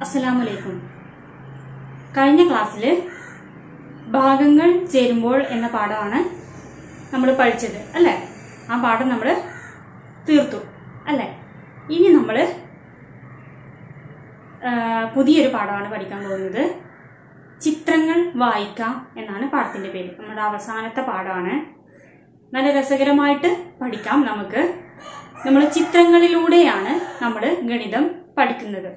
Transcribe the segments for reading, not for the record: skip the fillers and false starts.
അസ്സലാമലൈക്കും. കഴിഞ്ഞ ക്ലാസ്സിൽ ഭാഗങ്ങൾ ചേരുമ്പോൾ എന്ന പാഠമാണ് നമ്മൾ പഠിച്ചത് അല്ലേ? ആ പാഠം നമ്മൾ തീർത്തു അല്ലേ? ഇനി നമ്മൾ പുതിയൊരു പാഠമാണ് പഠിക്കാൻ പോകുന്നത്. ചിത്രങ്ങൾ വായിക്കാം എന്നാണ് പാഠത്തിന്റെ പേര്. നമ്മുടെ അവസാനത്തെ പാഠമാണ്. നല്ല രസകരമായിട്ട് പഠിക്കാം നമുക്ക്. നമ്മൾ ചിത്രങ്ങളിലൂടെയാണ് നമ്മൾ ഗണിതം പഠിക്കുന്നത്.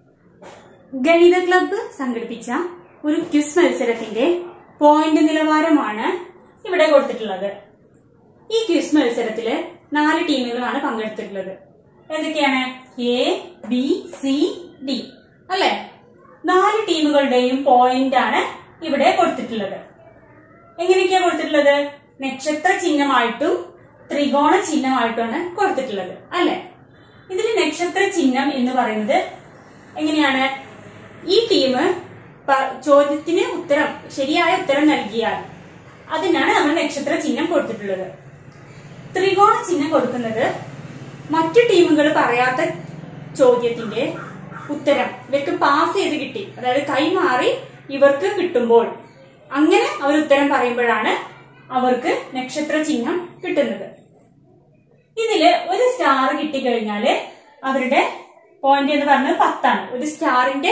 ഗണിത ക്ലബ്ബ് സംഘടിപ്പിച്ച ഒരു ക്വിസ് മത്സരത്തിന്റെ പോയിന്റ് നിലവാരമാണ് ഇവിടെ കൊടുത്തിട്ടുള്ളത്. ഈ ക്വിസ് മത്സരത്തില് 4 ടീമുകളാണ് പങ്കെടുത്തിട്ടുള്ളത്. ഏതൊക്കെയാണ്? എ, ബി, സി, ഡി അല്ലെ? 4 ടീമുകളുടെയും പോയിന്റ് ആണ് ഇവിടെ കൊടുത്തിട്ടുള്ളത്. എങ്ങനെയൊക്കെയാ കൊടുത്തിട്ടുള്ളത്? നക്ഷത്ര ചിഹ്നമായിട്ടും ത്രികോണ ചിഹ്നമായിട്ടുമാണ് കൊടുത്തിട്ടുള്ളത് അല്ലെ? ഇതിൽ നക്ഷത്ര ചിഹ്നം എന്ന് പറയുന്നത് എങ്ങനെയാണ്? ഈ ടീം ചോദ്യത്തിന് ശരിയായ ഉത്തരം നൽകിയാൽ അതിനാണ് നമ്മൾ നക്ഷത്ര ചിഹ്നം കൊടുത്തിട്ടുള്ളത്. ത്രികോണ ചിഹ്നം കൊടുക്കുന്നത് മറ്റു ടീമുകൾ പറയാത്ത ചോദ്യത്തിന്റെ ഉത്തരം ഇവർക്ക് പാസ് ചെയ്ത് കിട്ടി, അതായത് കൈമാറി ഇവർക്ക് കിട്ടുമ്പോൾ അങ്ങനെ അവർ ഉത്തരം പറയുമ്പോഴാണ് അവർക്ക് നക്ഷത്ര ചിഹ്നം കിട്ടുന്നത്. ഇതില് ഒരു സ്റ്റാർ കിട്ടിക്കഴിഞ്ഞാല് അവരുടെ പോയിന്റ് എന്ന് പറയുന്നത് 10 ആണ്. ഒരു സ്റ്റാറിന്റെ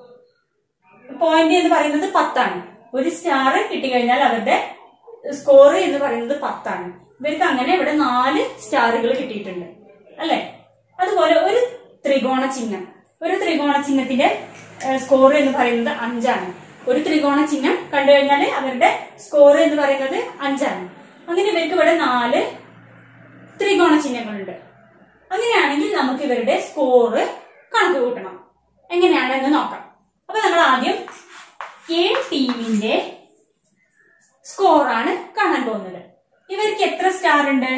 പോയിന്റ് എന്ന് പറയുന്നത് 10 ആണ്. ഒരു സ്റ്റാർ കിട്ടിക്കഴിഞ്ഞാൽ അവരുടെ സ്കോർ എന്ന് പറയുന്നത് 10 ആണ്. ഇവർക്ക് അങ്ങനെ ഇവിടെ 4 സ്റ്റാറുകൾ കിട്ടിയിട്ടുണ്ട് അല്ലെ? അതുപോലെ ഒരു ത്രികോണ ചിഹ്നം, ഒരു ത്രികോണ ചിഹ്നത്തിന്റെ സ്കോർ എന്ന് പറയുന്നത് 5 ആണ്. ഒരു ത്രികോണ ചിഹ്നം കണ്ടു കഴിഞ്ഞാൽ അവരുടെ സ്കോർ എന്ന് പറയുന്നത് 5 ആണ്. അങ്ങനെ ഇവർക്ക് ഇവിടെ 4 ത്രികോണ ചിഹ്നങ്ങളുണ്ട്. അങ്ങനെയാണെങ്കിൽ നമുക്ക് ഇവരുടെ സ്കോറ് കണക്ക് കൂട്ടണം. എങ്ങനെയാണെന്ന് നോക്കാം. അപ്പൊ നമ്മൾ ആദ്യം എ ടീമിന്റെ സ്കോറാണ് കാണാൻ പോകുന്നത്. ഇവർക്ക് എത്ര സ്റ്റാർ ഉണ്ട്?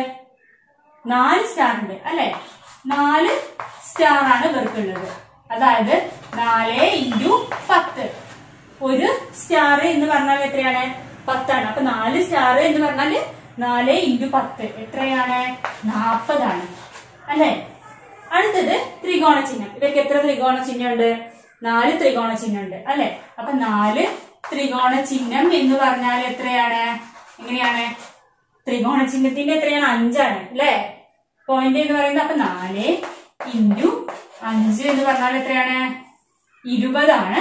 4 സ്റ്റാർ ഉണ്ട് അല്ലെ? 4 സ്റ്റാർ ആണ് ഇവർക്കുള്ളത്. അതായത് 4 × 10. ഒരു സ്റ്റാർ എന്ന് പറഞ്ഞാൽ എത്രയാണ്? 10 ആണ്. അപ്പൊ 4 സ്റ്റാർ എന്ന് പറഞ്ഞാല് 4 × 10 എത്രയാണ്? 40 ആണ് അല്ലെ? അടുത്തത് ത്രികോണ ചിഹ്നം. ഇവർക്ക് എത്ര ത്രികോണ ചിഹ്നം ഉണ്ട്? 4 ത്രികോണ ചിഹ്നം ഉണ്ട് അല്ലെ? അപ്പൊ 4 ത്രികോണ ചിഹ്നം എന്ന് പറഞ്ഞാൽ എത്രയാണ്? എങ്ങനെയാണ്? ത്രികോണ ചിഹ്നത്തിന്റെ എത്രയാണ്? 5 ആണ് അല്ലെ? പോയിന്റ് എന്ന് പറയുന്നത്. അപ്പൊ 4 × 5 എന്ന് പറഞ്ഞാൽ എത്രയാണ്? 20 ആണ്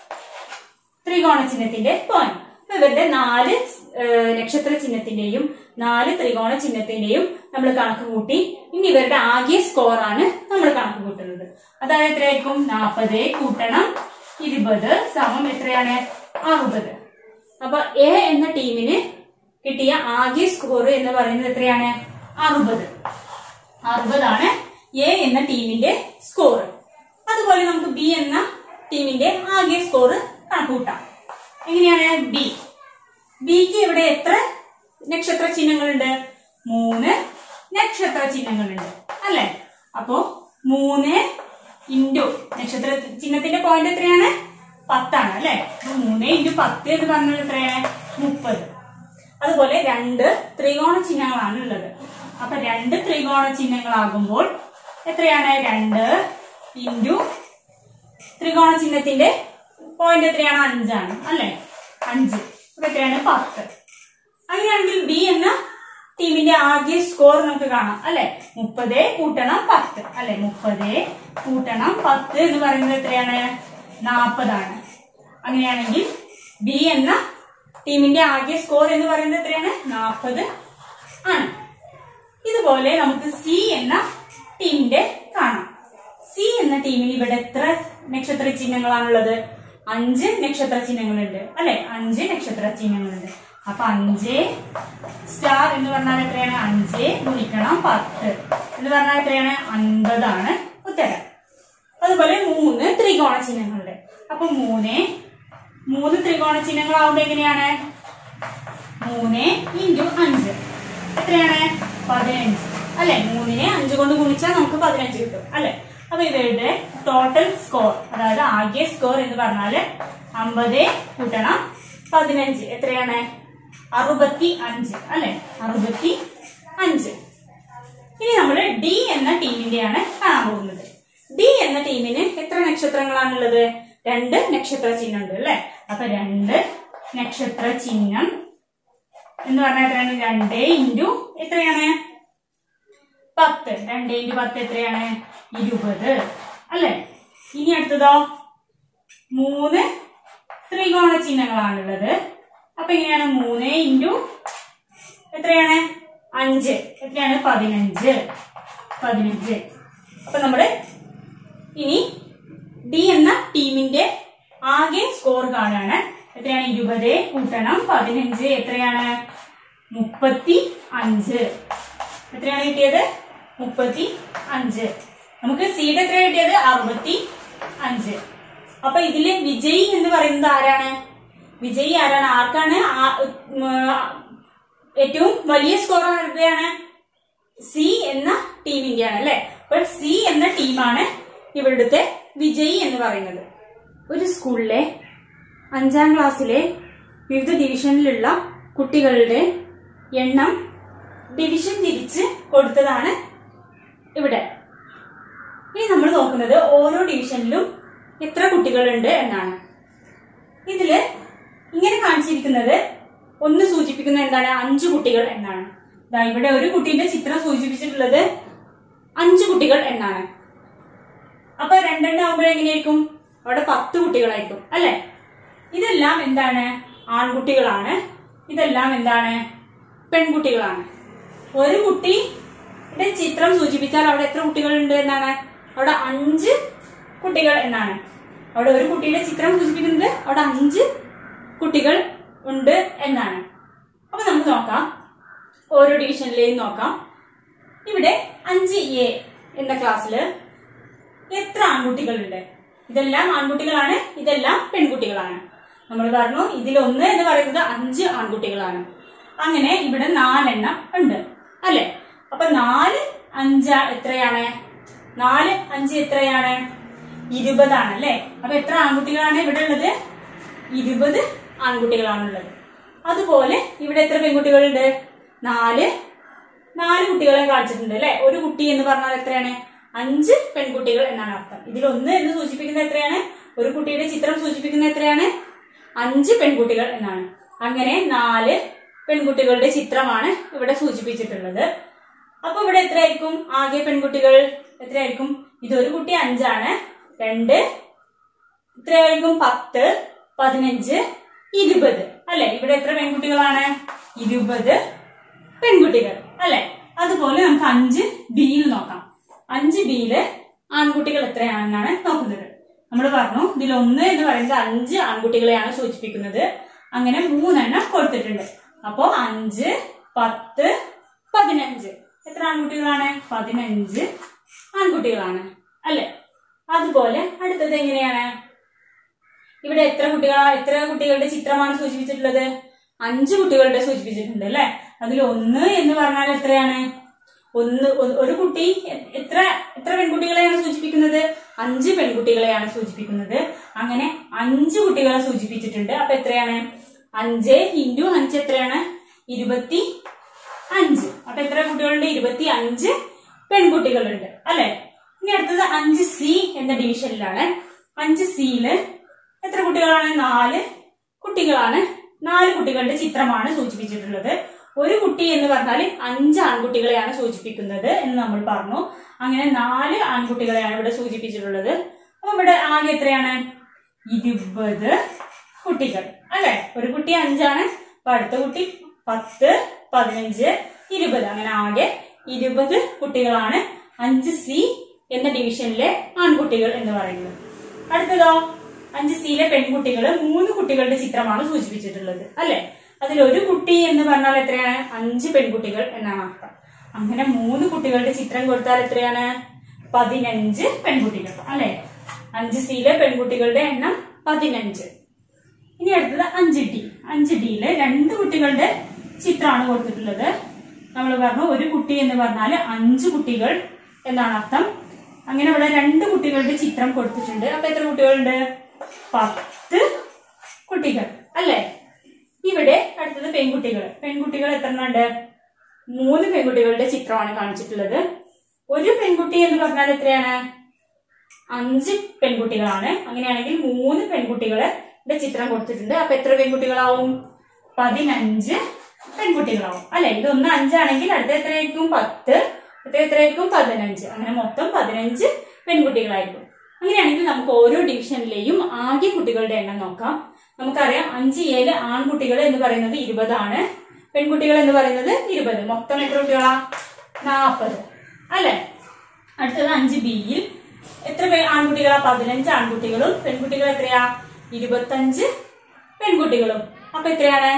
ത്രികോണ ചിഹ്നത്തിന്റെ പോയിന്റ്. ഇവരുടെ 4 നക്ഷത്ര ചിഹ്നത്തിന്റെയും 4 ത്രികോണ ചിഹ്നത്തിന്റെയും നമ്മൾ കണക്ക് കൂട്ടി. ഇനി ഇവരുടെ ആകെ സ്കോർ ആണ് നമ്മൾ കണക്ക് കൂട്ടുന്നത്. അതായത് എത്രയായിരിക്കും? 40 കൂട്ടണം 20 സമം എത്രയാണ്? 60. അപ്പൊ എ എന്ന ടീമിന് കിട്ടിയ ആകെ സ്കോർ എന്ന് പറയുന്നത് എത്രയാണ്? 60. 60 ആണ് എ എന്ന ടീമിന്റെ സ്കോർ. അതുപോലെ നമുക്ക് ബി എന്ന ടീമിന്റെ ആകെ സ്കോർ കണക്ക് കൂട്ടാം. എങ്ങനെയാണ്? ബിക്ക് ഇവിടെ എത്ര നക്ഷത്ര ചിഹ്നങ്ങളുണ്ട്? 3 നക്ഷത്ര ചിഹ്നങ്ങളുണ്ട് അല്ലെ? അപ്പോ 3 × നക്ഷത്ര ചിഹ്നത്തിന്റെ പോയിന്റ് എത്രയാണ്? 10 ആണ് അല്ലെ? 3 × 10 എന്ന് പറഞ്ഞാൽ എത്രയാണ്? 30. അതുപോലെ 2 ത്രികോണ ചിഹ്നങ്ങളാണ് ഉള്ളത്. അപ്പൊ 2 ത്രികോണ ചിഹ്നങ്ങളാകുമ്പോൾ എത്രയാണ്? 2 × ത്രികോണ ചിഹ്നത്തിന്റെ പോയിന്റ് എത്രയാണ്? 5 ആണ് അല്ലെ? 5. അപ്പൊ എത്രയാണ്? 10. അങ്ങനെയാണെങ്കിൽ ബി എന്ന ടീമിന്റെ ആകെ സ്കോർ നമുക്ക് കാണാം അല്ലെ? 30 കൂട്ടണം 10 അല്ലെ? 30 കൂട്ടണം 10 എന്ന് പറയുന്നത് എത്രയാണ്? 40 ആണ്. അങ്ങനെയാണെങ്കിൽ ബി എന്ന ടീമിന്റെ ആകെ സ്കോർ എന്ന് പറയുന്നത് എത്രയാണ്? 40 ആണ്. ഇതുപോലെ നമുക്ക് സി എന്ന ടീമിന്റെ കാണാം. സി എന്ന ടീമിന് ഇവിടെ എത്ര നക്ഷത്ര ചിഹ്നങ്ങളാണുള്ളത്? 5 നക്ഷത്ര ചിഹ്നങ്ങളുണ്ട് അല്ലെ? 5 നക്ഷത്ര ചിഹ്നങ്ങളുണ്ട്. അപ്പൊ 5 സ്റ്റാർ എന്ന് പറഞ്ഞാൽ എത്രയാണ്? 5 ഗുണിക്കണം 10 എന്ന് പറഞ്ഞാൽ എത്രയാണ്? 50 ആണ് ഉത്തരം. അതുപോലെ 3 ത്രികോണ ചിഹ്നങ്ങളുണ്ട്. അപ്പൊ 3 ത്രികോണ ചിഹ്നങ്ങളാവുമ്പോ എങ്ങനെയാണ്? 3 × 5 എത്രയാണ്? 15 അല്ലെ? 3നെ 5 കൊണ്ട് ഗുണിച്ചാൽ നമുക്ക് 15 കിട്ടും അല്ലെ? അപ്പൊ ഇവരുടെ ടോട്ടൽ സ്കോർ, അതായത് ആകെ സ്കോർ എന്ന് പറഞ്ഞാല് 50 കൂട്ടണം 15 എത്രയാണ്? 65 അല്ലെ? 65. ഇനി നമ്മൾ ഡി എന്ന ടീമിന്റെയാണ് കാണാൻ പോകുന്നത്. ഡി എന്ന ടീമിന് എത്ര നക്ഷത്രങ്ങളാണുള്ളത്? 2 നക്ഷത്ര ചിഹ്നം ഉണ്ട് അല്ലെ. അപ്പൊ 2 നക്ഷത്ര ചിഹ്നം എന്ന് പറഞ്ഞാൽ എത്രയാണ്? 2 ഇൻറ്റു എത്രയാണ്? 10. 2 ഇൻറ്റു 10 എത്രയാണ്? 20 അല്ലെ. ഇനി അടുത്തതോ 3 ത്രികോണ ചിഹ്നങ്ങളാണുള്ളത്. അപ്പൊ എങ്ങനെയാണ്? 3 ഇൻറ്റു എത്രയാണ്? 5 എത്രയാണ്? 15. അപ്പൊ നമ്മള് ഇനി ഡി എന്ന ടീമിന്റെ ആകെ സ്കോർ കാണാണ്. എത്രയാണ്? 20 കൂട്ടണം 15 എത്രയാണ്? 35. എത്രയാണ് കിട്ടിയത്? 35. നമുക്ക് സീഡ് എത്ര കിട്ടിയത്? 65. അപ്പൊ ഇതില് വിജയി എന്ന് പറയുന്നത് ആരാണ്? വിജയി ആരാണ്? ആർക്കാണ് ഏറ്റവും വലിയ സ്കോർ ആരുടെയാണ്? സി എന്ന ടീമിന്റെയാണ് അല്ലെ. അപ്പോൾ സി എന്ന ടീമാണ് ഇവിടുത്തെ വിജയി എന്ന് പറയുന്നത്. ഒരു സ്കൂളിലെ 5ാം ക്ലാസ്സിലെ വിവിധ ഡിവിഷനിലുള്ള കുട്ടികളുടെ എണ്ണം ഡിവിഷൻ തിരിച്ച് കൊടുത്തതാണ് ഇവിടെ. ഇനി നമ്മൾ നോക്കുന്നത് ഓരോ ഡിവിഷനിലും എത്ര കുട്ടികളുണ്ട് എന്നാണ്. ഇതില് ഇങ്ങനെ കാണിച്ചിരിക്കുന്നത് ഒന്ന് സൂചിപ്പിക്കുന്നത് എന്താണ്? 5 കുട്ടികൾ എന്നാണ്. ഇവിടെ ഒരു കുട്ടീന്റെ ചിത്രം സൂചിപ്പിച്ചിട്ടുള്ളത് 5 കുട്ടികൾ എന്നാണ്. അപ്പൊ 2 ആവുമ്പോഴെങ്ങനെയായിരിക്കും? അവിടെ 10 കുട്ടികളായിരിക്കും അല്ലെ. ഇതെല്ലാം എന്താണ്? ആൺകുട്ടികളാണ്. ഇതെല്ലാം എന്താണ്? പെൺകുട്ടികളാണ്. ഒരു കുട്ടിയുടെ ചിത്രം സൂചിപ്പിച്ചാൽ അവിടെ എത്ര കുട്ടികളുണ്ട് എന്നാണ്? അവിടെ 5 കുട്ടികൾ എന്നാണ്. അവിടെ ഒരു കുട്ടിയുടെ ചിത്രം സൂചിപ്പിക്കുന്നത് അവിടെ 5 കുട്ടികൾ ഉണ്ട് എന്നാണ്. അപ്പൊ നമുക്ക് നോക്കാം, ഓരോ ഡിവിഷനിലെയും നോക്കാം. ഇവിടെ 5A എന്ന ക്ലാസ്സില് എത്ര ആൺകുട്ടികളുണ്ട്? ഇതെല്ലാം ആൺകുട്ടികളാണ്, ഇതെല്ലാം പെൺകുട്ടികളാണ്. നമ്മൾ പറഞ്ഞു ഇതിലൊന്ന് എന്ന് പറയുന്നത് 5 ആൺകുട്ടികളാണ്. അങ്ങനെ ഇവിടെ 4 എണ്ണം ഉണ്ട് അല്ലെ. അപ്പൊ 4 5 എത്രയാണ്? 4 5 എത്രയാണ്? 20 ആണ് അല്ലെ. അപ്പൊ എത്ര ആൺകുട്ടികളാണ് ഇവിടെ ഉള്ളത്? 20 ആൺകുട്ടികളാണുള്ളത്. അതുപോലെ ഇവിടെ എത്ര പെൺകുട്ടികളുണ്ട്? 4 കുട്ടികളെ കാണിച്ചിട്ടുണ്ട് അല്ലെ. ഒരു കുട്ടി എന്ന് പറഞ്ഞാൽ എത്രയാണ്? 5 പെൺകുട്ടികൾ എന്നാണ് അർത്ഥം. ഇതിലൊന്ന് എന്ന് സൂചിപ്പിക്കുന്നത് എത്രയാണ്? ഒരു കുട്ടിയുടെ ചിത്രം സൂചിപ്പിക്കുന്നത് എത്രയാണ്? 5 പെൺകുട്ടികൾ എന്നാണ്. അങ്ങനെ 4 പെൺകുട്ടികളുടെ ചിത്രമാണ് ഇവിടെ സൂചിപ്പിച്ചിട്ടുള്ളത്. അപ്പൊ ഇവിടെ എത്രയായിരിക്കും ആകെ പെൺകുട്ടികൾ? എത്രയായിരിക്കും? ഇതൊരു കുട്ടി 5 ആണ്. 2 എത്രയായിരിക്കും? 10 15 20 അല്ലെ. ഇവിടെ എത്ര പെൺകുട്ടികളാണ്? 20 പെൺകുട്ടികൾ അല്ലെ. അതുപോലെ നമുക്ക് 5Bയിൽ നോക്കാം. 5Bയില് ആൺകുട്ടികൾ എത്രയാണെന്നാണ് നോക്കുന്നത്. നമ്മൾ പറഞ്ഞു ഇതിലൊന്ന് എന്ന് പറയുന്നത് 5 ആൺകുട്ടികളെയാണ് സൂചിപ്പിക്കുന്നത്. അങ്ങനെ 3 എണ്ണം കൊടുത്തിട്ടുണ്ട്. അപ്പോ 5 10 15 എത്ര ആൺകുട്ടികളാണ്? 15 ആൺകുട്ടികളാണ് അല്ലെ. അതുപോലെ അടുത്തത് എങ്ങനെയാണ്? ഇവിടെ എത്ര കുട്ടികളുടെ ചിത്രമാണ് സൂചിപ്പിച്ചിട്ടുള്ളത്? 5 കുട്ടികളുടെ സൂചിപ്പിച്ചിട്ടുണ്ട് അല്ലെ. അതിൽ 1 എന്ന് പറഞ്ഞാൽ എത്രയാണ്? ഒരു കുട്ടി എത്ര പെൺകുട്ടികളെയാണ് സൂചിപ്പിക്കുന്നത്? 5 പെൺകുട്ടികളെയാണ് സൂചിപ്പിക്കുന്നത്. അങ്ങനെ 5 കുട്ടികളെ സൂചിപ്പിച്ചിട്ടുണ്ട്. അപ്പൊ എത്രയാണ്? 5 ഇൻറ്റു 5 എത്രയാണ്? 25. അപ്പൊ എത്ര കുട്ടികളുണ്ട്? 25 പെൺകുട്ടികളുണ്ട് അല്ലെ. ഇനി അടുത്തത് 5C എന്ന ഡിവിഷനിലാണ്. 5Cയില് എത്ര കുട്ടികളാണ്? 4 കുട്ടികളാണ്. 4 കുട്ടികളുടെ ചിത്രമാണ് സൂചിപ്പിച്ചിട്ടുള്ളത്. ഒരു കുട്ടി എന്ന് പറഞ്ഞാൽ 5 ആൺകുട്ടികളെയാണ് സൂചിപ്പിക്കുന്നത് എന്ന് നമ്മൾ പറഞ്ഞു. അങ്ങനെ 4 ആൺകുട്ടികളെയാണ് ഇവിടെ സൂചിപ്പിച്ചിട്ടുള്ളത്. അപ്പൊ ഇവിടെ ആകെ എത്രയാണ്? 20 കുട്ടികൾ അല്ലെ. ഒരു കുട്ടി 5 ആണ്. അപ്പൊ അടുത്ത കുട്ടി 10 15 20 അങ്ങനെ ആകെ 20 കുട്ടികളാണ് 5C എന്ന ഡിവിഷനിലെ ആൺകുട്ടികൾ എന്ന് പറയുന്നത്. അടുത്തതോ 5Cയിലെ പെൺകുട്ടികൾ 3 കുട്ടികളുടെ ചിത്രമാണ് സൂചിപ്പിച്ചിട്ടുള്ളത് അല്ലെ. അതിലൊരു കുട്ടി എന്ന് പറഞ്ഞാൽ എത്രയാണ്? 5 പെൺകുട്ടികൾ എന്നാണ് അർത്ഥം. അങ്ങനെ 3 കുട്ടികളുടെ ചിത്രം കൊടുത്താൽ എത്രയാണ്? 15 പെൺകുട്ടികൾ അല്ലെ. 5Cയിലെ പെൺകുട്ടികളുടെ എണ്ണം 15. ഇനി അടുത്തത് 5D. 5Dയില് 2 കുട്ടികളുടെ ചിത്രമാണ് കൊടുത്തിട്ടുള്ളത്. നമ്മൾ പറഞ്ഞു ഒരു കുട്ടി എന്ന് പറഞ്ഞാൽ 5 കുട്ടികൾ എന്നാണ് അർത്ഥം. അങ്ങനെ ഇവിടെ 2 കുട്ടികളുടെ ചിത്രം കൊടുത്തിട്ടുണ്ട്. അപ്പൊ എത്ര കുട്ടികളുണ്ട്? 10 കുട്ടികൾ അല്ലെ. ഇവിടെ അടുത്തത് പെൺകുട്ടികൾ എത്ര ഉണ്ട്? 3 പെൺകുട്ടികളുടെ ചിത്രമാണ് കാണിച്ചിട്ടുള്ളത്. ഒരു പെൺകുട്ടി എന്ന് പറഞ്ഞാൽ എത്രയാണ്? 5 പെൺകുട്ടികളാണ്. അങ്ങനെയാണെങ്കിൽ 3 പെൺകുട്ടികളുടെ ചിത്രം കൊടുത്തിട്ടുണ്ട്. അപ്പൊ എത്ര പെൺകുട്ടികളാവും? 15 പെൺകുട്ടികളാവും അല്ലെ. ഇതൊന്ന് 5 ആണെങ്കിൽ അടുത്ത എത്രയായിരിക്കും? 10. എത്രയായിരിക്കും? 15. അങ്ങനെ മൊത്തം 15 പെൺകുട്ടികളായിരിക്കും. അങ്ങനെയാണെങ്കിൽ നമുക്ക് ഓരോ ഡിവിഷനിലെയും ആകെ കുട്ടികളുടെ എണ്ണം നോക്കാം. നമുക്കറിയാം 5A ആൺകുട്ടികൾ എന്ന് പറയുന്നത് 20 ആണ്, പെൺകുട്ടികൾ എന്ന് പറയുന്നത് 20. മൊത്തം എത്ര കുട്ടികളാ? 40 അല്ലെ. അടുത്തത് 5Bയിൽ എത്ര ആൺകുട്ടികളാ? 15 ആൺകുട്ടികളും പെൺകുട്ടികൾ എത്രയാ? 25 പെൺകുട്ടികളും. അപ്പൊ എത്രയാണ്?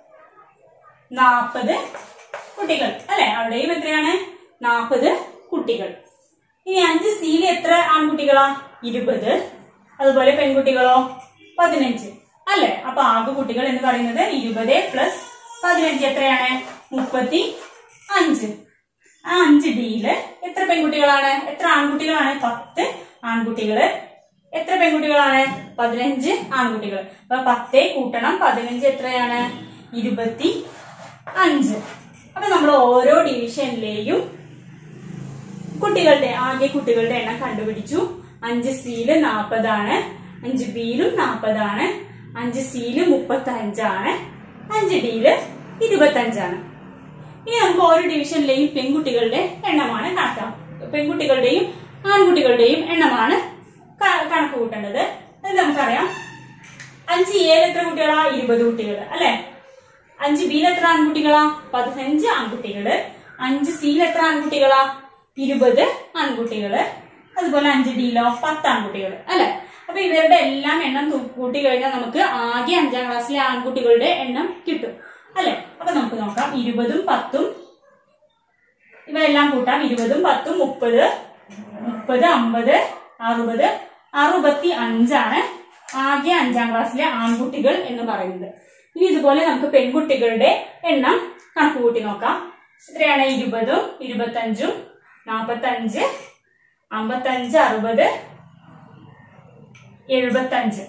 40 കുട്ടികൾ അല്ലെ. അവിടെയും എത്രയാണ്? 40 കുട്ടികൾ. ഇനി 5Cയിൽ എത്ര ആൺകുട്ടികളാ? 20. അതുപോലെ പെൺകുട്ടികളോ? 15 അല്ലെ. അപ്പൊ ആകെ കുട്ടികൾ എന്ന് പറയുന്നത് 20 + 15 എത്രയാണ്? 35. ആ 5Dയില് എത്ര പെൺകുട്ടികളാണ്? എത്ര ആൺകുട്ടികളാണ്? 10 ആൺകുട്ടികള്. എത്ര പെൺകുട്ടികളാണ്? 15 ആൺകുട്ടികൾ. അപ്പൊ 10 കൂട്ടണം 15 എത്രയാണ്? 25. അപ്പൊ നമ്മൾ ഓരോ ഡിവിഷനിലെയും കുട്ടികളുടെ ആകെ കുട്ടികളുടെ എണ്ണം കണ്ടുപിടിച്ചു. 5Cയില് 40 ആണ്, 5Bയിലും 40 ആണ്, 5Cയില് 35 ആണ്, 5Dയില് 25 ആണ്. ഇനി നമുക്ക് ഓരോ ഡിവിഷനിലെയും പെൺകുട്ടികളുടെ എണ്ണമാണ് കണക്കാം. പെൺകുട്ടികളുടെയും ആൺകുട്ടികളുടെയും എണ്ണമാണ് കണക്ക് കൂട്ടേണ്ടത്. അത് നമുക്കറിയാം. 5Aയിൽ എത്ര കുട്ടികളാ? 20 കുട്ടികൾ അല്ലെ. 5Bയിൽ എത്ര ആൺകുട്ടികളാ? 15 ആൺകുട്ടികള്. 5Cയിൽ എത്ര ആൺകുട്ടികളാ? 20 ആൺകുട്ടികള്. അതുപോലെ 5Dയിലോ 10 ആൺകുട്ടികൾ അല്ലെ. അപ്പൊ ഇവരുടെ എല്ലാം എണ്ണം കൂട്ടി കഴിഞ്ഞാൽ നമുക്ക് ആകെ 5ാം ക്ലാസ്സിലെ ആൺകുട്ടികളുടെ എണ്ണം കിട്ടും അല്ലെ. അപ്പൊ നമുക്ക് നോക്കാം. 20ഉം 10ഉം ഇവയെല്ലാം കൂട്ടാം. 20ഉം 10ഉം 30, 50, 60, 65 ആണ് ആകെ 5ാം ക്ലാസ്സിലെ ആൺകുട്ടികൾ എന്ന് പറയുന്നത്. ഇനി ഇതുപോലെ നമുക്ക് പെൺകുട്ടികളുടെ എണ്ണം കണക്ക് കൂട്ടി നോക്കാം. എത്രയാണ്? 20ഉം 25ഉം 45, 55, 60, 75.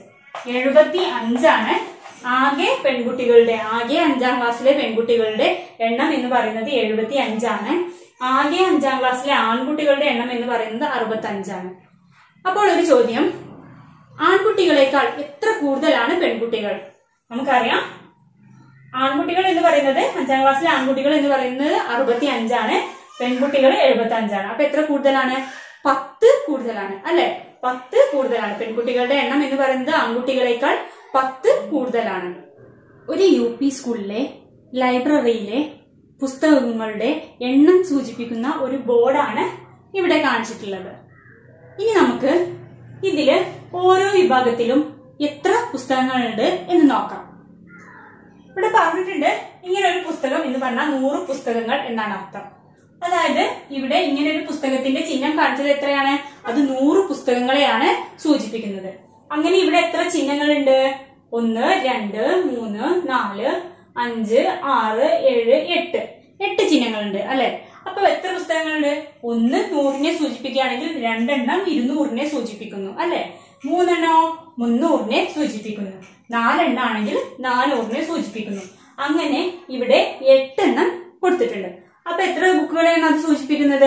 75 ആണ് ആകെ പെൺകുട്ടികളുടെ, ആകെ 5ാം ക്ലാസ്സിലെ പെൺകുട്ടികളുടെ എണ്ണം എന്ന് പറയുന്നത് 75 ആണ്. ആകെ 5ാം ക്ലാസ്സിലെ ആൺകുട്ടികളുടെ എണ്ണം എന്ന് പറയുന്നത് 65 ആണ്. അപ്പോൾ ഒരു ചോദ്യം, ആൺകുട്ടികളെക്കാൾ എത്ര കൂടുതലാണ് പെൺകുട്ടികൾ? നമുക്കറിയാം ആൺകുട്ടികൾ എന്ന് പറയുന്നത് 5ാം ക്ലാസ്സിലെ ആൺകുട്ടികൾ എന്ന് പറയുന്നത് 65 ആണ്, പെൺകുട്ടികൾ 75 ആണ്. അപ്പൊ എത്ര കൂടുതലാണ്? 10 കൂടുതലാണ് അല്ലെ. 10 കൂടുതലാണ്. പെൺകുട്ടികളുടെ എണ്ണം എന്ന് പറയുന്നത് ആൺകുട്ടികളെക്കാൾ 10 കൂടുതലാണ്. ഒരു UP സ്കൂളിലെ ലൈബ്രറിയിലെ പുസ്തകങ്ങളുടെ എണ്ണം സൂചിപ്പിക്കുന്ന ഒരു ബോർഡാണ് ഇവിടെ കാണിച്ചിട്ടുള്ളത്. ഇനി നമുക്ക് ഇതില് ഓരോ വിഭാഗത്തിലും എത്ര പുസ്തകങ്ങളുണ്ട് എന്ന് നോക്കാം. ഇവിടെ പറഞ്ഞിട്ടുണ്ട് ഇങ്ങനെ ഒരു പുസ്തകം എന്ന് പറഞ്ഞാൽ 100 പുസ്തകങ്ങൾ എന്നാണ് അർത്ഥം. അതായത് ഇവിടെ ഇങ്ങനെ ഒരു പുസ്തകത്തിന്റെ ചിഹ്നം കാണിച്ചത് എത്രയാണ്? അത് 100 പുസ്തകങ്ങളെയാണ് സൂചിപ്പിക്കുന്നത്. അങ്ങനെ ഇവിടെ എത്ര ചിഹ്നങ്ങളുണ്ട്? 1, 2, 3, 4, 5, 6, 7, 8. 8 ചിഹ്നങ്ങളുണ്ട് അല്ലെ. അപ്പൊ എത്ര പുസ്തകങ്ങളുണ്ട്? 1 100നെ സൂചിപ്പിക്കുകയാണെങ്കിൽ 2 എണ്ണം 200നെ സൂചിപ്പിക്കുന്നു അല്ലെ. 3 എണ്ണോ 300നെ സൂചിപ്പിക്കുന്നു. 4 എണ്ണാണെങ്കിൽ 400നെ സൂചിപ്പിക്കുന്നു. അങ്ങനെ ഇവിടെ 8 എണ്ണം കൊടുത്തിട്ടുണ്ട്. അപ്പൊ എത്ര ബുക്കുകളെയാണ് അത് സൂചിപ്പിക്കുന്നത്?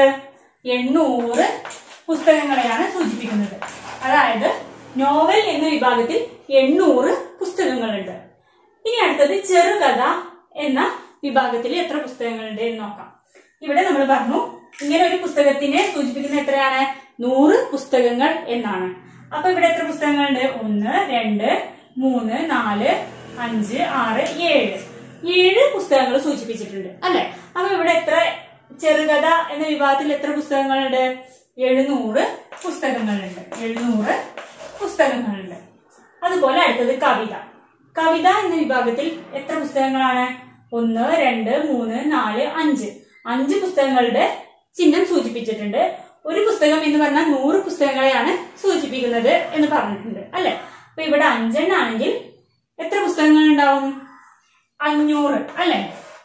800 പുസ്തകങ്ങളെയാണ് സൂചിപ്പിക്കുന്നത്. അതായത് നോവൽ എന്ന വിഭാഗത്തിൽ 800 പുസ്തകങ്ങളുണ്ട്. ഇനി അടുത്തത് ചെറുകഥ എന്ന വിഭാഗത്തിൽ എത്ര പുസ്തകങ്ങളുണ്ട് എന്ന് നോക്കാം. ഇവിടെ നമ്മൾ പറഞ്ഞു ഇങ്ങനെ ഒരു പുസ്തകത്തിനെ സൂചിപ്പിക്കുന്ന എത്രയാണ്? 100 പുസ്തകങ്ങൾ എന്നാണ്. അപ്പൊ ഇവിടെ എത്ര പുസ്തകങ്ങളുണ്ട്? 1, 2, 3, 4, 5, 6, 7. 7 പുസ്തകങ്ങൾ സൂചിപ്പിച്ചിട്ടുണ്ട് അല്ലെ. അപ്പൊ ഇവിടെ എത്ര ചെറുകഥ എന്ന വിഭാഗത്തിൽ എത്ര പുസ്തകങ്ങളുണ്ട്? 700 പുസ്തകങ്ങളുണ്ട്. 700 പുസ്തകങ്ങളുണ്ട്. അതുപോലെ അടുത്തത് കവിത. കവിത എന്ന വിഭാഗത്തിൽ എത്ര പുസ്തകങ്ങളാണ്? 1, 2, 3, 4, 5. 5 പുസ്തകങ്ങളുടെ ചിഹ്നം സൂചിപ്പിച്ചിട്ടുണ്ട്. ഒരു പുസ്തകം എന്ന് പറഞ്ഞാൽ 100 പുസ്തകങ്ങളെയാണ് സൂചിപ്പിക്കുന്നത് എന്ന് പറഞ്ഞിട്ടുണ്ട് അല്ലെ. അപ്പൊ ഇവിടെ 5 എണ്ണാണെങ്കിൽ എത്ര പുസ്തകങ്ങൾ ഉണ്ടാവും? 500 അല്ലെ.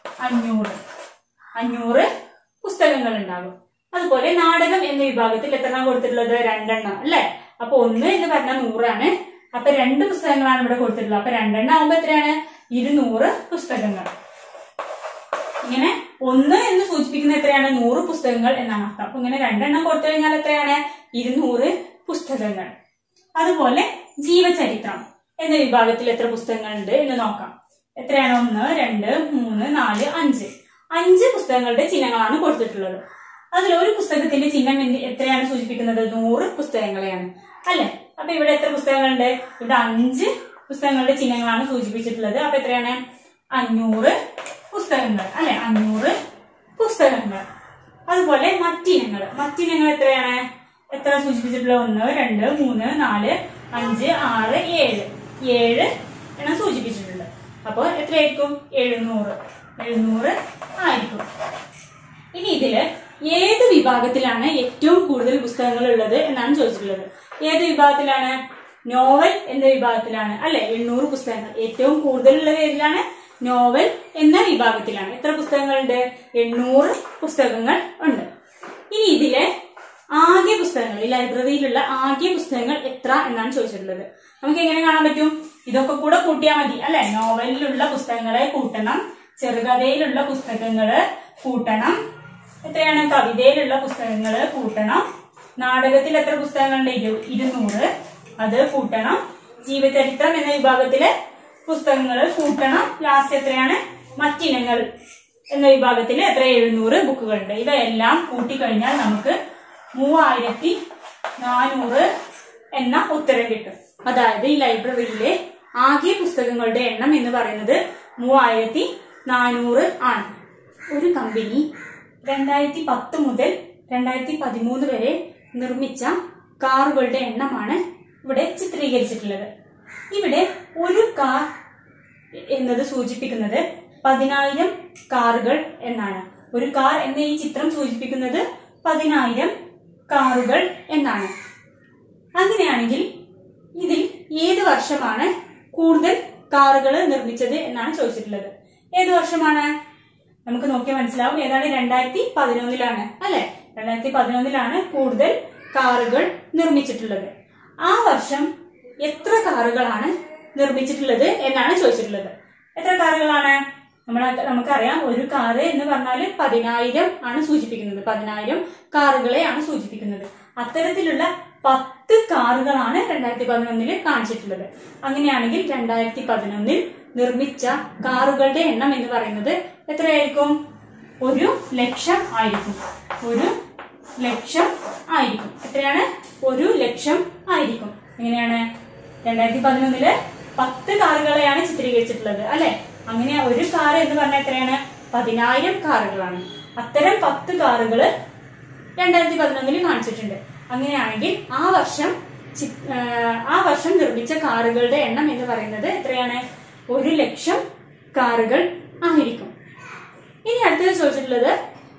500 പുസ്തകങ്ങൾ ഉണ്ടാകും. അതുപോലെ നാടകം എന്ന വിഭാഗത്തിൽ എത്ര എണ്ണം കൊടുത്തിട്ടുള്ളത്? 2 എണ്ണം അല്ലെ. അപ്പൊ 1 എന്ന് പറഞ്ഞാൽ 100 ആണ്. അപ്പൊ 2 പുസ്തകങ്ങളാണ് ഇവിടെ കൊടുത്തിട്ടുള്ളത്. അപ്പൊ 2 എണ്ണം ആവുമ്പോ എത്രയാണ്? 200 പുസ്തകങ്ങൾ. ഇങ്ങനെ 1 എന്ന് സൂചിപ്പിക്കുന്ന എത്രയാണ്? 100 പുസ്തകങ്ങൾ എന്നാണ് അർത്ഥം. അപ്പൊ ഇങ്ങനെ 2 എണ്ണം കൊടുത്തു കഴിഞ്ഞാൽ എത്രയാണ്? 200 പുസ്തകങ്ങൾ. അതുപോലെ ജീവചരിത്രം എന്ന വിഭാഗത്തിൽ എത്ര പുസ്തകങ്ങളുണ്ട് എന്ന് നോക്കാം. എത്രയാണ്? 1, 2, 3, 4, 5. 5 പുസ്തകങ്ങളുടെ ചിഹ്നങ്ങളാണ് കൊടുത്തിട്ടുള്ളത്. അതിൽ ഒരു പുസ്തകത്തിന്റെ ചിഹ്നം എത്രയാണ് സൂചിപ്പിക്കുന്നത്? 100 പുസ്തകങ്ങളെയാണ് അല്ലെ. അപ്പൊ ഇവിടെ എത്ര പുസ്തകങ്ങളുണ്ട്? ഇവിടെ 5 പുസ്തകങ്ങളുടെ ചിഹ്നങ്ങളാണ് സൂചിപ്പിച്ചിട്ടുള്ളത്. അപ്പൊ എത്രയാണ്? 500 പുസ്തകങ്ങൾ അല്ലെ. 500 പുസ്തകങ്ങൾ. അതുപോലെ മറ്റിനങ്ങൾ എത്രയാണ്? എത്ര സൂചിപ്പിച്ചിട്ടുള്ളത്? 1, 2, 3, 4, 5, 6, 7 എണ്ണം സൂചിപ്പിച്ചിട്ടുണ്ട്. അപ്പോൾ എത്രയായിരിക്കും? 700 ആയിരിക്കും. ഇനി ഇതില് ഏത് വിഭാഗത്തിലാണ് ഏറ്റവും കൂടുതൽ പുസ്തകങ്ങൾ ഉള്ളത് എന്നാണ് ചോദിച്ചിട്ടുള്ളത്. ഏത് വിഭാഗത്തിലാണ്? നോവൽ എന്ന വിഭാഗത്തിലാണ് അല്ലെ. 800 പുസ്തകങ്ങൾ. ഏറ്റവും കൂടുതലുള്ളത് ഏതിലാണ്? നോവൽ എന്ന വിഭാഗത്തിലാണ്. എത്ര പുസ്തകങ്ങളുണ്ട്? 800 പുസ്തകങ്ങൾ ഉണ്ട്. ഇനി ഇതിലെ ആകെ പുസ്തകങ്ങൾ, ഈ ലൈബ്രറിയിലുള്ള ആകെ പുസ്തകങ്ങൾ എത്ര എന്നാണ് ചോദിച്ചിട്ടുള്ളത്. നമുക്ക് എങ്ങനെ കാണാൻ പറ്റും? ഇതൊക്കെ കൂടെ കൂട്ടിയാൽ മതി അല്ലെ. നോവലിലുള്ള പുസ്തകങ്ങളെ കൂട്ടണം, ചെറുകഥയിലുള്ള പുസ്തകങ്ങള് കൂട്ടണം, എത്രയാണ്? കവിതയിലുള്ള പുസ്തകങ്ങള് കൂട്ടണം, നാടകത്തിൽ എത്ര പുസ്തകങ്ങളുണ്ട്? 200, അത് കൂട്ടണം, ജീവചരിത്രം എന്ന വിഭാഗത്തിലെ പുസ്തകങ്ങള് കൂട്ടണം, ലാസ്റ്റ് എത്രയാണ്? മറ്റിനങ്ങൾ എന്ന വിഭാഗത്തിൽ എത്ര? 700 ബുക്കുകളുണ്ട്. ഇവയെല്ലാം കൂട്ടിക്കഴിഞ്ഞാൽ നമുക്ക് 3400 എന്ന ഉത്തരം കിട്ടും. അതായത് ഈ ലൈബ്രറിയിലെ ആകെ പുസ്തകങ്ങളുടെ എണ്ണം എന്ന് പറയുന്നത് 3400 ആണ്. ഒരു കമ്പനി 2010 മുതൽ 2013 വരെ നിർമ്മിച്ച കാറുകളുടെ എണ്ണമാണ് ഇവിടെ ചിത്രീകരിച്ചിട്ടുള്ളത്. ഇവിടെ ഒരു കാർ എന്നത് സൂചിപ്പിക്കുന്നത് 10,000 കാറുകൾ എന്നാണ്. ഒരു കാർ എന്ന ഈ ചിത്രം സൂചിപ്പിക്കുന്നത് 10,000 കാറുകൾ എന്നാണ്. അങ്ങനെയാണെങ്കിൽ ഇതിൽ ഏത് വർഷമാണ് കൂടുതൽ കാറുകൾ നിർമ്മിച്ചത് എന്നാണ് ചോദിച്ചിട്ടുള്ളത്. ഏത് വർഷമാണ്? നമുക്ക് നോക്കിയാൽ മനസ്സിലാവും. ഏതാണ്? 2011 അല്ലെ. 2011 കൂടുതൽ കാറുകൾ നിർമ്മിച്ചിട്ടുള്ളത്. ആ വർഷം എത്ര കാറുകളാണ് നിർമ്മിച്ചിട്ടുള്ളത് എന്നാണ് ചോദിച്ചിട്ടുള്ളത്. എത്ര കാറുകളാണ്? നമുക്കറിയാം, ഒരു കാറ് എന്ന് പറഞ്ഞാൽ 10,000 ആണ് സൂചിപ്പിക്കുന്നത്. 10,000 കാറുകളെയാണ് സൂചിപ്പിക്കുന്നത്. അത്തരത്തിലുള്ള 10 കാറുകളാണ് 2011 കാണിച്ചിട്ടുള്ളത്. അങ്ങനെയാണെങ്കിൽ 2011 നിർമ്മിച്ച കാറുകളുടെ എണ്ണം എന്ന് പറയുന്നത് എത്രയായിരിക്കും? 1,00,000 ആയിരിക്കും. 1,00,000 ആയിരിക്കും. എത്രയാണ്? 1,00,000 ആയിരിക്കും. എങ്ങനെയാണ്? 2011 10 കാറുകളെയാണ് ചിത്രീകരിച്ചിട്ടുള്ളത് അല്ലെ. അങ്ങനെ ഒരു കാർ എന്ന് പറഞ്ഞാൽ എത്രയാണ്? 10,000 കാറുകളാണ്. അത്തരം 10 കാറുകൾ 2011 കാണിച്ചിട്ടുണ്ട്. അങ്ങനെയാണെങ്കിൽ ആ വർഷം നിർമ്മിച്ച കാറുകളുടെ എണ്ണം എന്ന് പറയുന്നത് എത്രയാണ്? 1,00,000 കാറുകൾ ആയിരിക്കും. ഇനി അടുത്തത് ചോദിച്ചിട്ടുള്ളത്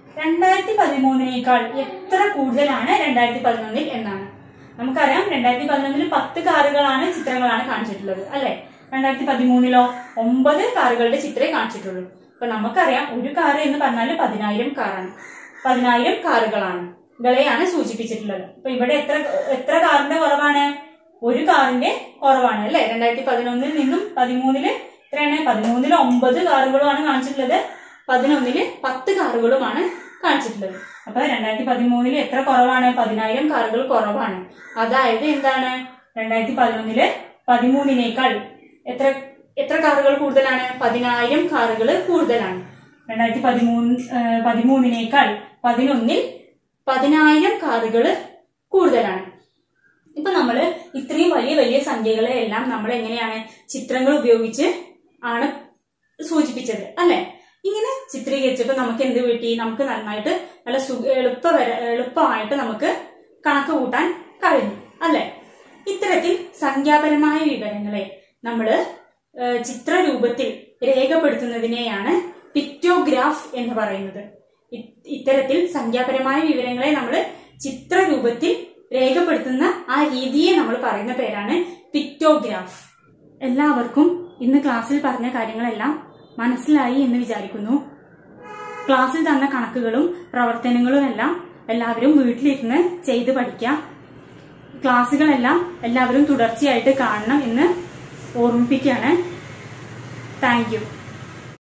2013 എത്ര കൂടുതലാണ് 2011 എന്നാണ്. നമുക്കറിയാം 2011 10 കാറുകളാണ് ചിത്രങ്ങളാണ് കാണിച്ചിട്ടുള്ളത് അല്ലെ. 2013 9 കാറുകളുടെ ചിത്രമേ കാണിച്ചിട്ടുള്ളൂ. അപ്പൊ നമുക്കറിയാം ഒരു കാർ എന്ന് പറഞ്ഞാൽ 10,000 കാറാണ്. 10,000 കാറുകളാണ് ഇവളെയാണ് സൂചിപ്പിച്ചിട്ടുള്ളത്. അപ്പൊ ഇവിടെ എത്ര കാറിന്റെ കുറവാണ്? ഒരു കാറിന്റെ കുറവാണ് അല്ലെ. 2011 നിന്നും 13 എത്രയാണ്? 13 9 കാറുകളുമാണ് കാണിച്ചിട്ടുള്ളത്. 11 10 കാറുകളുമാണ് കാണിച്ചിട്ടുള്ളത്. അപ്പൊ 2013 എത്ര കുറവാണ്? 10,000 കാറുകൾ കുറവാണ്. അതായത് എന്താണ്? 2011 13 എത്ര കാറുകൾ കൂടുതലാണ്? 10,000 കാറുകൾ കൂടുതലാണ്. 2013 11 10,000 കാറുകൾ കൂടുതലാണ്. ഇപ്പൊ നമ്മള് ഇത്രയും വലിയ വലിയ സംഖ്യകളെ എല്ലാം നമ്മൾ എങ്ങനെയാണ് ചിത്രങ്ങൾ ഉപയോഗിച്ച് ആണ് സൂചിപ്പിച്ചത് അല്ലെ. ഇങ്ങനെ ചിത്രീകരിച്ചപ്പോൾ നമുക്ക് എന്ത് കിട്ടി? നമുക്ക് നന്നായിട്ട് നല്ല എളുപ്പമായിട്ട് നമുക്ക് കണക്ക് കൂട്ടാൻ കഴിഞ്ഞു അല്ലെ. ഇത്തരത്തിൽ സംഖ്യാപരമായ വിവരങ്ങളെ നമ്മള് ചിത്രരൂപത്തിൽ രേഖപ്പെടുത്തുന്നതിനെയാണ് പിക്ടോഗ്രാഫ് എന്ന് പറയുന്നത്. ഇത്തരത്തിൽ സംഖ്യാപരമായ വിവരങ്ങളെ നമ്മൾ ചിത്രരൂപത്തിൽ രേഖപ്പെടുത്തുന്ന ആ രീതിയെ നമ്മൾ പറയുന്ന പേരാണ് പിക്ടോഗ്രാഫ്. എല്ലാവർക്കും ഇന്ന് ക്ലാസ്സിൽ പറഞ്ഞ കാര്യങ്ങളെല്ലാം മനസ്സിലായി എന്ന് വിചാരിക്കുന്നു. ക്ലാസ്സിൽ തന്ന കണക്കുകളും പ്രവർത്തനങ്ങളും എല്ലാം എല്ലാവരും വീട്ടിലിരുന്ന് ചെയ്ത് പഠിക്കാം. ക്ലാസ്സുകളെല്ലാം എല്ലാവരും തുടർച്ചയായിട്ട് കാണണം എന്ന് ഓർമ്മിപ്പിക്കുകയാണ്. Thank U.